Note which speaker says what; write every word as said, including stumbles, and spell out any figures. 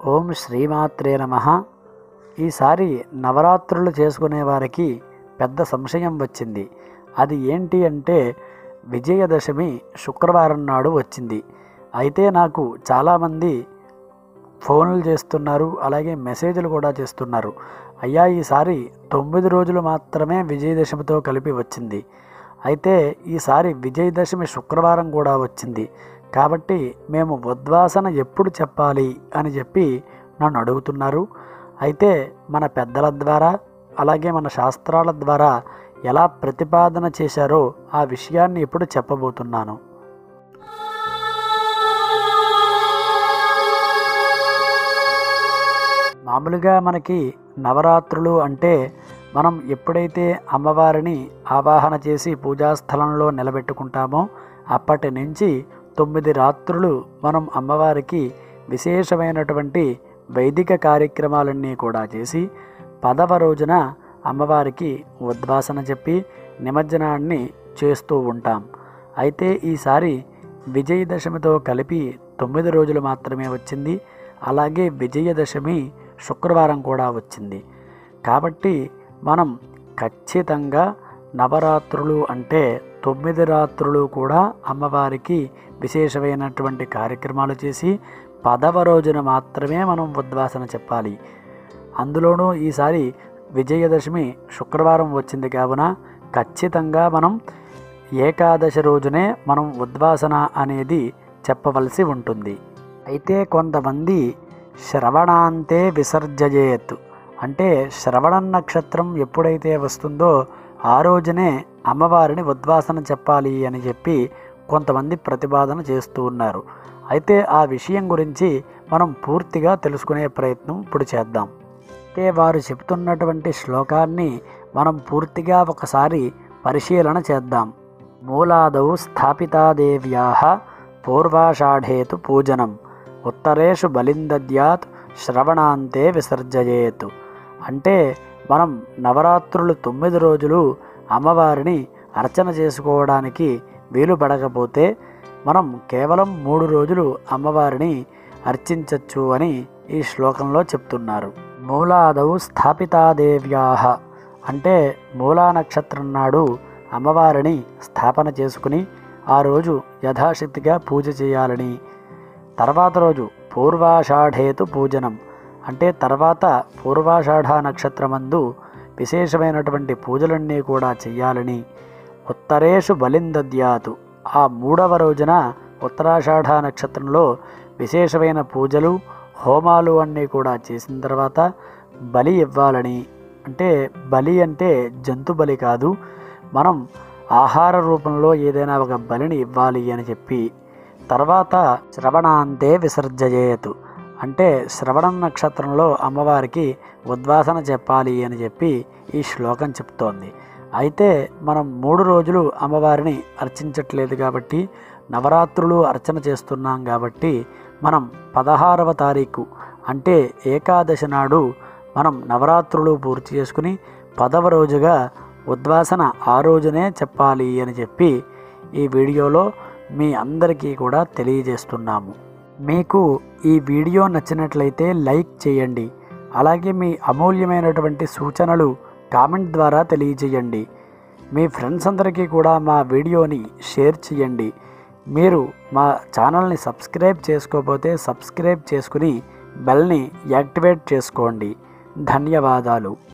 Speaker 1: ఓం శ్రీమాత్రే నమః. ఈసారి నవరాత్రులు చేసుకునే వారికి పెద్ద సంశయం వచ్చింది. అది ఏంటి అంటే విజయదశమి శుక్రవారం నాడు వచ్చింది. అయితే నాకు చాలామంది ఫోన్లు చేస్తున్నారు, అలాగే మెసేజ్లు కూడా చేస్తున్నారు. అయ్యా ఈసారి తొమ్మిది రోజులు మాత్రమే విజయదశమితో కలిపి వచ్చింది. అయితే ఈసారి విజయదశమి శుక్రవారం కూడా వచ్చింది కాబట్టి మేము ఉద్వాసన ఎప్పుడు చెప్పాలి అని చెప్పి నన్ను అడుగుతున్నారు. అయితే మన పెద్దల ద్వారా అలాగే మన శాస్త్రాల ద్వారా ఎలా ప్రతిపాదన చేశారో ఆ విషయాన్ని ఇప్పుడు చెప్పబోతున్నాను. మామూలుగా మనకి నవరాత్రులు అంటే మనం ఎప్పుడైతే అమ్మవారిని ఆవాహన చేసి పూజాస్థలంలో నిలబెట్టుకుంటామో అప్పటి నుంచి తొమ్మిది రాత్రులు మనం అమ్మవారికి విశేషమైనటువంటి వైదిక కార్యక్రమాలన్నీ కూడా చేసి పదవ రోజున అమ్మవారికి ఉద్వాసన చెప్పి నిమజ్జనాన్ని చేస్తూ ఉంటాం. అయితే ఈసారి విజయదశమితో కలిపి తొమ్మిది రోజులు మాత్రమే వచ్చింది. అలాగే విజయదశమి శుక్రవారం కూడా వచ్చింది. కాబట్టి మనం ఖచ్చితంగా నవరాత్రులు అంటే తొమ్మిది రాత్రులు కూడా అమ్మవారికి విశేషమైనటువంటి కార్యక్రమాలు చేసి పదవ రోజున మాత్రమే మనం ఉద్వాసన చెప్పాలి. అందులోనూ ఈసారి విజయదశమి శుక్రవారం వచ్చింది కావున ఖచ్చితంగా మనం ఏకాదశి రోజునే మనం ఉద్వాసన అనేది చెప్పవలసి ఉంటుంది. అయితే కొంతమంది శ్రవణాంతే విసర్జయేత్ అంటే శ్రవణ నక్షత్రం ఎప్పుడైతే వస్తుందో ఆ రోజునే అమ్మవారిని ఉద్వాసన చెప్పాలి అని చెప్పి కొంతమంది ప్రతిపాదన చేస్తూ ఉన్నారు. అయితే ఆ విషయం గురించి మనం పూర్తిగా తెలుసుకునే ప్రయత్నం ఇప్పుడు చేద్దాం. అయితే వారు చెప్తున్నటువంటి శ్లోకాన్ని మనం పూర్తిగా ఒకసారి పరిశీలన చేద్దాం. మూలాదౌ స్థాపితాదేవ్యాః పూర్వాషాఢేతు పూజనం ఉత్తరేషు బలిందద్యాత్ శ్రవణాంతే విసర్జయేత్. అంటే మనం నవరాత్రులు తొమ్మిది రోజులు అమ్మవారిని అర్చన చేసుకోవడానికి వీలు పడకపోతే మనం కేవలం మూడు రోజులు అమ్మవారిని అర్చించవచ్చు అని ఈ శ్లోకంలో చెప్తున్నారు. మూలాదౌ స్థాపితాదేవ్యాః అంటే మూలా నక్షత్రం నాడు అమ్మవారిని స్థాపన చేసుకుని ఆ రోజు యథాశక్తిగా పూజ చేయాలని, తర్వాత రోజు పూర్వాషాఢేతు పూజనం అంటే తర్వాత పూర్వాషాఢ నక్షత్రమందు విశేషమైనటువంటి పూజలన్నీ కూడా చెయ్యాలని, ఉత్తరేషు బలిందద్యాతు ఆ మూడవ రోజున ఉత్తరాషాఢ నక్షత్రంలో విశేషమైన పూజలు హోమాలు అన్నీ కూడా చేసిన తర్వాత బలి ఇవ్వాలని, అంటే బలి అంటే జంతు బలి కాదు, మనం ఆహార రూపంలో ఏదైనా ఒక బలిని ఇవ్వాలి అని చెప్పి, తర్వాత శ్రవణాంతే విసర్జయేతు అంటే శ్రవణ నక్షత్రంలో అమ్మవారికి ఉద్వాసన చెప్పాలి అని చెప్పి ఈ శ్లోకం చెప్తోంది. అయితే మనం మూడు రోజులు అమ్మవారిని అర్చించట్లేదు కాబట్టి నవరాత్రులు అర్చన చేస్తున్నాం కాబట్టి మనం పదహారవ తారీఖు అంటే ఏకాదశి నాడు మనం నవరాత్రులు పూర్తి చేసుకుని పదవ రోజుగా ఉద్వాసన ఆ రోజునే చెప్పాలి అని చెప్పి ఈ వీడియోలో మీ అందరికీ కూడా తెలియజేస్తున్నాము. మీకు ఈ వీడియో నచ్చినట్లయితే లైక్ చేయండి. అలాగే మీ అమూల్యమైనటువంటి సూచనలు కామెంట్ ద్వారా తెలియజేయండి. మీ ఫ్రెండ్స్ అందరికీ కూడా మా వీడియోని షేర్ చేయండి. మీరు మా ఛానల్ని సబ్స్క్రైబ్ చేసుకోకపోతే సబ్స్క్రైబ్ చేసుకుని బెల్ని యాక్టివేట్ చేసుకోండి. ధన్యవాదాలు.